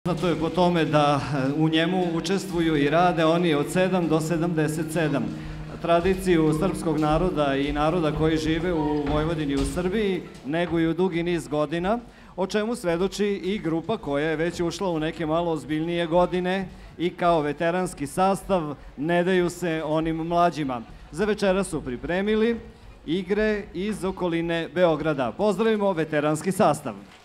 Poznato je po tome da u njemu učestvuju i rade oni od 7 do 77. Tradiciju srpskog naroda i naroda koji žive u Vojvodini i u Srbiji neguju dugi niz godina, o čemu svedoči i grupa koja je već ušla u neke malo ozbiljnije godine i kao veteranski sastav ne daju se onim mlađima. Za večera su pripremili igre iz okoline Beograda. Pozdravimo veteranski sastav.